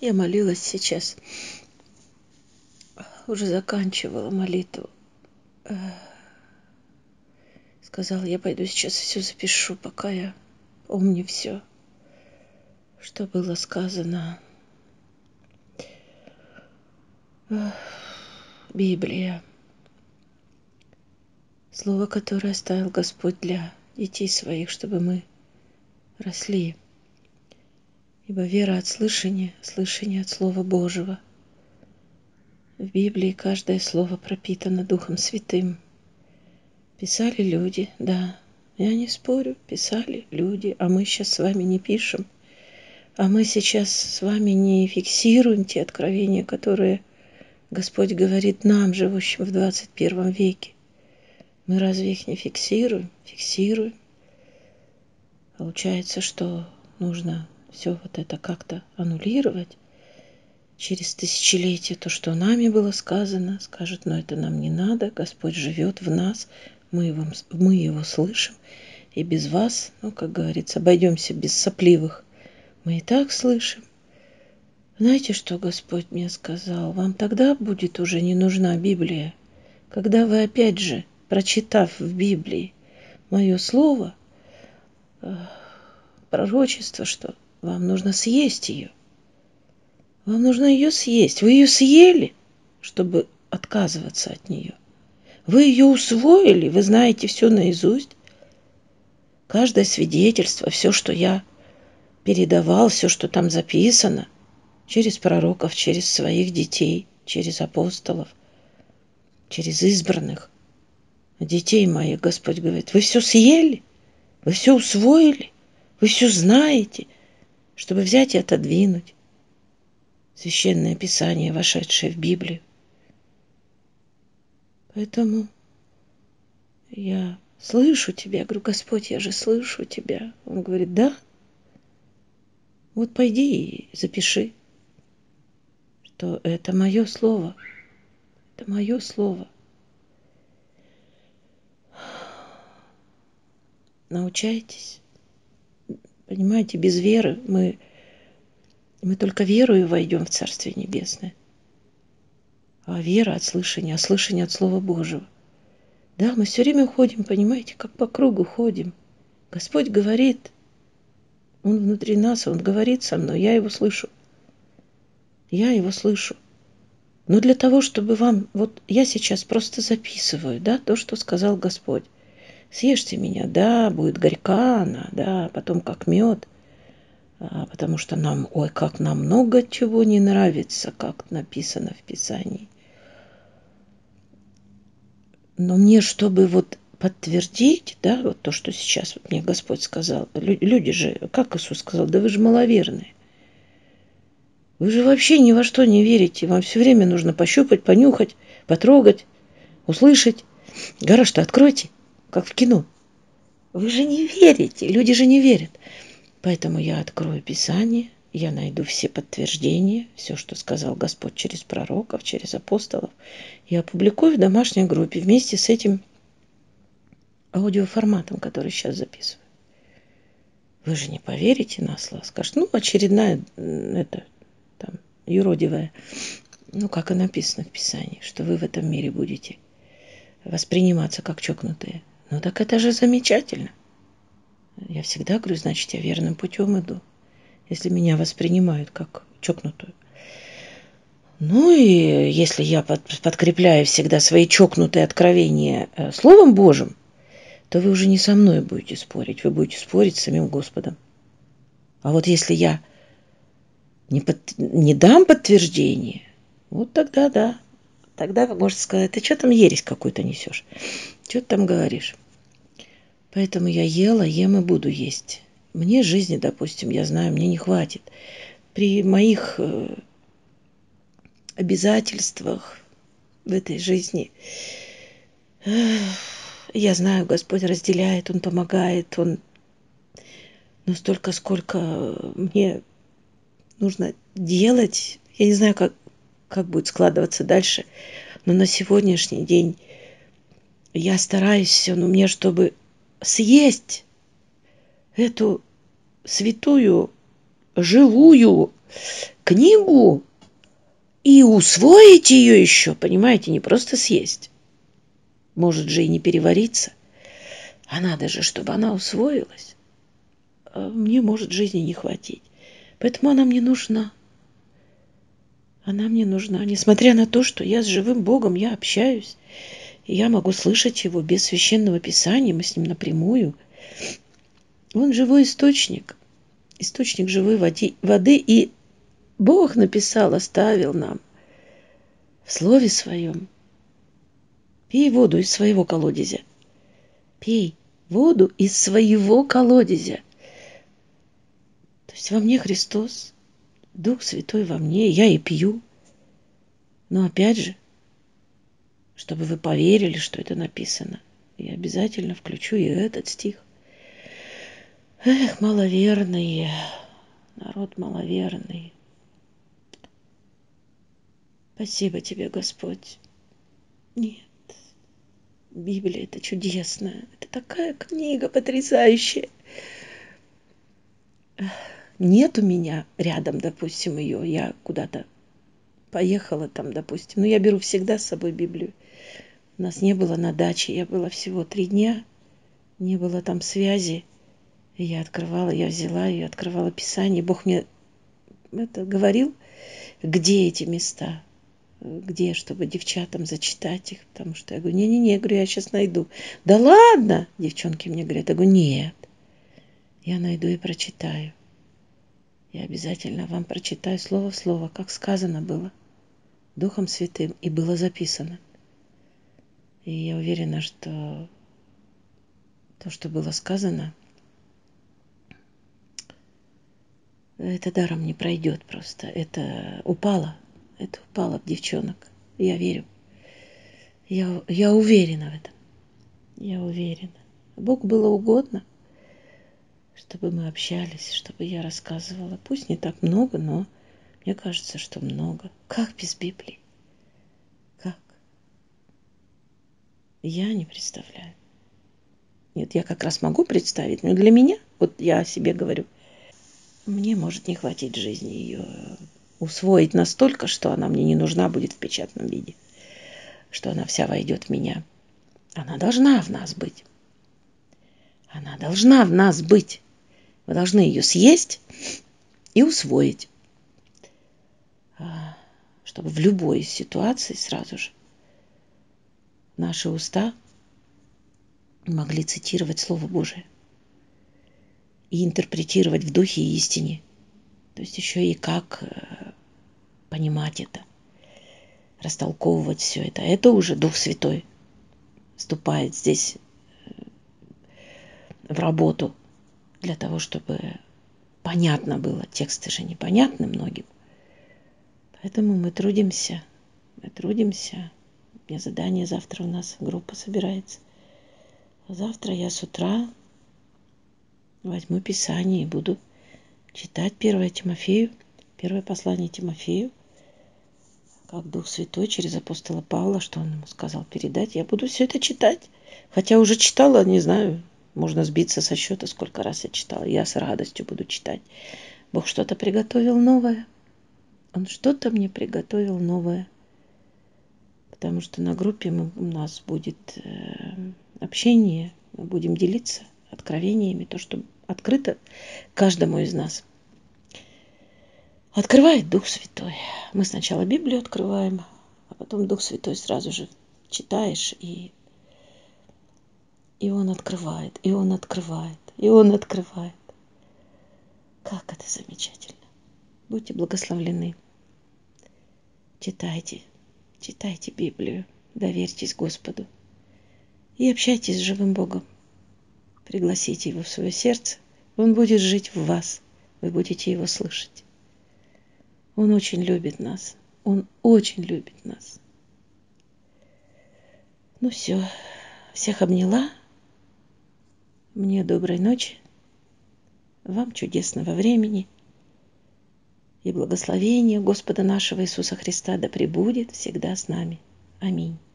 Я молилась сейчас, уже заканчивала молитву. Сказала, я пойду сейчас все запишу, пока я помню все, что было сказано. Библия. Слово, которое оставил Господь для детей своих, чтобы мы росли. Ибо вера от слышания, слышание от Слова Божьего. В Библии каждое слово пропитано Духом Святым. Писали люди, да, я не спорю, писали люди, а мы сейчас с вами не пишем. А мы сейчас с вами не фиксируем те откровения, которые Господь говорит нам, живущим в 21 веке. Мы разве их не фиксируем? Фиксируем. Получается, что нужно все вот это как-то аннулировать. Через тысячелетия то, что нами было сказано, скажут, но это нам не надо, Господь живет в нас, мы его слышим, и без вас, как говорится, обойдемся без сопливых. Мы и так слышим. Знаете, что Господь мне сказал? Вам тогда будет уже не нужна Библия, когда вы опять же, прочитав в Библии мое слово, пророчество, что вам нужно съесть ее. Вам нужно ее съесть. Вы ее съели, чтобы отказываться от нее. Вы ее усвоили, вы знаете все наизусть. Каждое свидетельство, все, что я передавал, все, что там записано, через пророков, через своих детей, через апостолов, через избранных. Детей моих, Господь говорит, вы все съели, вы все усвоили, вы все знаете, чтобы взять и отодвинуть Священное Писание, вошедшее в Библию. Поэтому я слышу тебя. Я говорю, Господь, я же слышу тебя. Он говорит, да. Вот пойди и запиши, что это мое слово. Это мое слово. Научайтесь. Понимаете, без веры мы только верою войдем в Царствие Небесное. А вера от слышания, а слышание от Слова Божьего. Да, мы все время ходим, понимаете, как по кругу ходим. Господь говорит, Он внутри нас, Он говорит со мной, я Его слышу. Я Его слышу. Но для того, чтобы вам... Вот я сейчас просто записываю, да, то, что сказал Господь. Съешьте меня, да, будет горька она, да, потом как мед. Потому что нам, как нам много чего не нравится, как написано в Писании. Но мне, чтобы вот подтвердить, да, вот то, что сейчас вот мне Господь сказал, люди же, как Иисус сказал, да вы же маловерные. Вы же вообще ни во что не верите, вам все время нужно пощупать, понюхать, потрогать, услышать. Гараж-то откройте, как в кино. Вы же не верите, люди же не верят. Поэтому я открою Писание, я найду все подтверждения, все, что сказал Господь через пророков, через апостолов, и опубликую в домашней группе вместе с этим аудиоформатом, который сейчас записываю. Вы же не поверите на слово. Скажете, очередная, юродивая, как и написано в Писании, что вы в этом мире будете восприниматься как чокнутые. Так это же замечательно. Я всегда говорю, значит, я верным путем иду, если меня воспринимают как чокнутую. И если я подкрепляю всегда свои чокнутые откровения Словом Божьим, то вы уже не со мной будете спорить, вы будете спорить с самим Господом. А вот если я не дам подтверждение, тогда да. Тогда вы можете сказать, ты что там ересь какую-то несешь? Что ты там говоришь? Поэтому я ела, ем и буду есть. Мне жизни, допустим, я знаю, мне не хватит. При моих обязательствах в этой жизни, я знаю, Господь разделяет, Он помогает, Он... Но столько, сколько мне нужно делать, я не знаю, как будет складываться дальше, но на сегодняшний день я стараюсь все, но мне, чтобы съесть эту святую, живую книгу и усвоить ее еще, понимаете, не просто съесть. Может же и не перевариться. А надо же, чтобы она усвоилась. А мне может жизни не хватить. Поэтому она мне нужна. Она мне нужна. Несмотря на то, что я с живым Богом, я общаюсь. И я могу слышать Его без священного писания. Мы с Ним напрямую. Он живой источник. Источник живой воды. И Бог написал, оставил нам в Слове Своем. Пей воду из своего колодезя. Пей воду из своего колодезя. То есть во мне Христос, Дух Святой во мне, я и пью. Но опять же, чтобы вы поверили, что это написано, я обязательно включу и этот стих. Эх, маловерные, народ маловерный. Спасибо тебе, Господь. Нет, Библия это чудесная, это такая книга потрясающая. Нет у меня рядом, допустим, ее, я куда-то поехала там, допустим, но я беру всегда с собой Библию. У нас не было на даче, я была всего 3 дня, не было там связи. И я открывала, я взяла ее, открывала Писание. Бог мне это говорил, где эти места, где, чтобы девчатам зачитать их, потому что я говорю, не-не-не, я говорю, я сейчас найду. Да ладно, девчонки мне говорят, я говорю, нет, я найду и прочитаю. Я обязательно вам прочитаю слово в слово, как сказано было Духом Святым, и было записано. И я уверена, что то, что было сказано, это даром не пройдет просто. Это упало в девчонок. Я верю. Я уверена в этом. Я уверена. Богу было угодно, чтобы мы общались, чтобы я рассказывала. Пусть не так много, но мне кажется, что много. Как без Библии? Как? Я не представляю. Нет, я как раз могу представить, но для меня, вот я о себе говорю, мне может не хватить жизни ее усвоить настолько, что она мне не нужна будет в печатном виде, что она вся войдет в меня. Она должна в нас быть. Она должна в нас быть. Вы должны ее съесть и усвоить, чтобы в любой ситуации сразу же наши уста могли цитировать Слово Божие и интерпретировать в духе и истине. То есть еще и как понимать это, растолковывать все это. Это уже Дух Святой вступает здесь в работу для того, чтобы понятно было. Тексты же непонятны многим. Поэтому мы трудимся. Мы трудимся. У меня задание завтра, у нас группа собирается. Завтра я с утра возьму Писание и буду читать первое послание Тимофею, как Дух Святой через апостола Павла, что он ему сказал передать. Я буду все это читать. Хотя уже читала, не знаю, можно сбиться со счета, сколько раз я читала. Я с радостью буду читать. Бог что-то приготовил новое. Он что-то мне приготовил новое. Потому что на группе у нас будет общение, мы будем делиться откровениями, то, что открыто каждому из нас. Открывает Дух Святой. Мы сначала Библию открываем, а потом Дух Святой сразу же читаешь, и Он открывает, и Он открывает, и Он открывает. Как это замечательно. Будьте благословлены. Читайте Библию, доверьтесь Господу и общайтесь с живым Богом. Пригласите Его в свое сердце, Он будет жить в вас, вы будете Его слышать. Он очень любит нас, Он очень любит нас. Ну все, всех обняла, мне доброй ночи, вам чудесного времени и благословения Господа нашего Иисуса Христа да пребудет всегда с нами. Аминь.